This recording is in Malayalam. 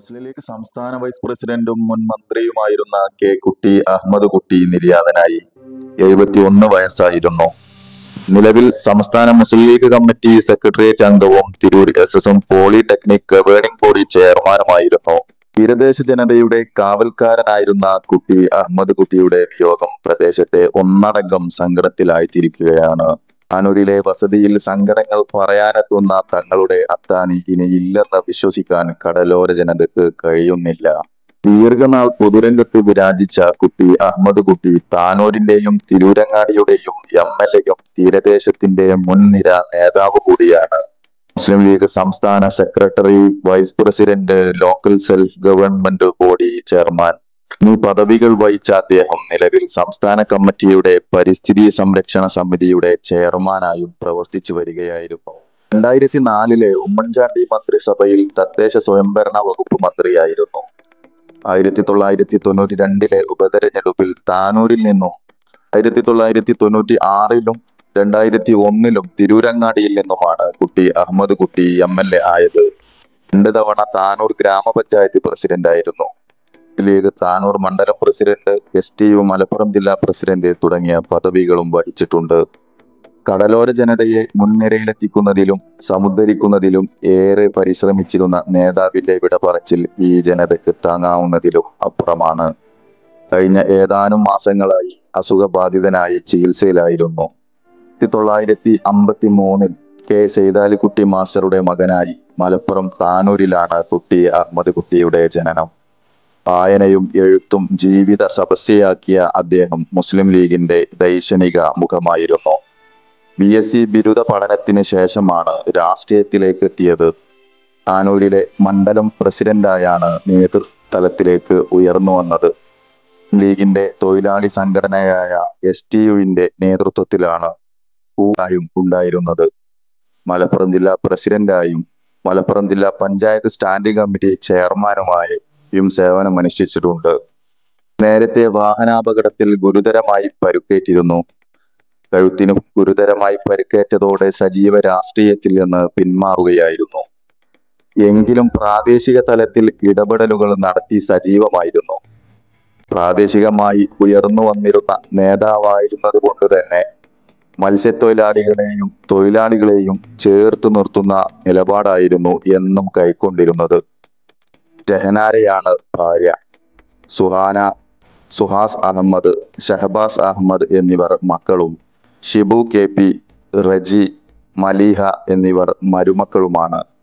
മുസ്ലിം ലീഗ് സംസ്ഥാന വൈസ് പ്രസിഡന്റും മുൻ മന്ത്രിയുമായിരുന്ന കെ കുട്ടി അഹമ്മദ് കുട്ടി നിര്യാതനായി. 71 വയസ്സായിരുന്നു. നിലവിൽ സംസ്ഥാന മുസ്ലിം ലീഗ് കമ്മിറ്റി സെക്രട്ടേറിയറ്റ് അംഗവും Tirur S polytechnic governing body ചെയർമാനുമായിരുന്നു. തീരദേശ ജനതയുടെ കാവൽക്കാരനായിരുന്ന കുട്ടി അഹമ്മദ് കുട്ടിയുടെ വിയോഗം പ്രദേശത്തെ ഒന്നടങ്കം സങ്കടത്തിലായിത്തീർക്കുകയാണ്. താനൂരിലെ വസതിയിൽ സങ്കടങ്ങൾ പറയാനെത്തുന്ന തങ്ങളുടെ അത്താണി ഇനിയില്ലെന്ന് വിശ്വസിക്കാൻ കടലോര ജനതയ്ക്ക് കഴിയുന്നില്ല. ദീർഘനാൾ പൊതുരംഗത്ത് വിരാജിച്ച കുട്ടി അഹമ്മദ് കുട്ടി താനൂരിന്റെയും തിരൂരങ്ങാടിയുടെയും എം.എൽ.എയും തീരദേശത്തിന്റെ മുൻനിര നേതാവ് കൂടിയാണ്. മുസ്ലിം ലീഗ് സംസ്ഥാന secretary, vice president, local self government body chairman എന്നീ പദവികൾ വഹിച്ച അദ്ദേഹം നിലവിൽ സംസ്ഥാന കമ്മിറ്റിയുടെ പരിസ്ഥിതി സംരക്ഷണ സമിതിയുടെ ചെയർമാനായും പ്രവർത്തിച്ചു വരികയായിരുന്നു. 2004 ഉമ്മൻചാണ്ടി മന്ത്രിസഭയിൽ തദ്ദേശ സ്വയംഭരണ വകുപ്പ് മന്ത്രിയായിരുന്നു. 1992 ഉപതെരഞ്ഞെടുപ്പിൽ താനൂരിൽ നിന്നും 1996 2001 തിരൂരങ്ങാടിയിൽ നിന്നുമാണ് കുട്ടി അഹമ്മദ് കുട്ടി എം.എൽ.എ ആയത്. 2 തവണ താനൂർ ഗ്രാമപഞ്ചായത്ത് പ്രസിഡന്റായിരുന്നു. ലീഗ് താനൂർ മണ്ഡലം പ്രസിഡന്റ്, STU മലപ്പുറം ജില്ലാ പ്രസിഡന്റ് തുടങ്ങിയ പദവികളും വഹിച്ചിട്ടുണ്ട്. കടലോര ജനതയെ മുൻനിരയിലെത്തിക്കുന്നതിലും സമുദ്ധരിക്കുന്നതിലും ഏറെ പരിശ്രമിച്ചിരുന്ന നേതാവിന്റെ വിടപറച്ചിൽ ഈ ജനതയ്ക്ക് താങ്ങാവുന്നതിലും അപ്പുറമാണ്. കഴിഞ്ഞ ഏതാനും മാസങ്ങളായി അസുഖബാധിതനായി ചികിത്സയിലായിരുന്നു. 1953 കെ സൈതാലിക്കുട്ടി മാസ്റ്ററുടെ മകനായി മലപ്പുറം താനൂരിലാണ് കുട്ടി അഹമ്മദ് കുട്ടിയുടെ ജനനം. വായനയും എഴുത്തും ജീവിത തപസ്യയാക്കിയ അദ്ദേഹം മുസ്ലിം ലീഗിന്റെ ദൈക്ഷണിക മുഖമായിരുന്നു. BSc ബിരുദ പഠനത്തിന് ശേഷമാണ് രാഷ്ട്രീയത്തിലേക്ക് എത്തിയത്. താനൂരിലെ മണ്ഡലം പ്രസിഡന്റായാണ് നേതൃതലത്തിലേക്ക് ഉയർന്നു വന്നത്. ലീഗിന്റെ തൊഴിലാളി സംഘടനയായ STUവിന്റെ നേതൃത്വത്തിലാണ് കൂട്ടായും ഉണ്ടായിരുന്നത്. മലപ്പുറം ജില്ലാ പ്രസിഡന്റായും മലപ്പുറം ജില്ലാ പഞ്ചായത്ത് സ്റ്റാൻഡിംഗ് കമ്മിറ്റി ചെയർമാനുമായും സേവനമനുഷ്ഠിച്ചിട്ടുണ്ട്. നേരത്തെ വാഹനാപകടത്തിൽ ഗുരുതരമായി പരുക്കേറ്റിരുന്നു. കഴുത്തിന് ഗുരുതരമായി പരിക്കേറ്റതോടെ സജീവ രാഷ്ട്രീയത്തിൽ നിന്ന് പിന്മാറുകയായിരുന്നു. എങ്കിലും പ്രാദേശിക തലത്തിൽ ഇടപെടലുകൾ നടത്തി സജീവമായിരുന്നു. പ്രാദേശികമായി ഉയർന്നു വന്നിരുന്ന നേതാവായിരുന്നത് കൊണ്ട് തന്നെ മത്സ്യത്തൊഴിലാളികളെയും തൊഴിലാളികളെയും ചേർത്ത് നിർത്തുന്ന നിലപാടായിരുന്നു എന്നും കൈക്കൊണ്ടിരുന്നത്. രഹനാരയാണ് ഭാര്യ. സുഹാന, സുഹാസ് അഹമ്മദ്, ഷഹബാസ് അഹമ്മദ് എന്നിവർ മക്കളും ഷിബു KP, റജി, മലീഹ എന്നിവർ മരുമക്കളുമാണ്.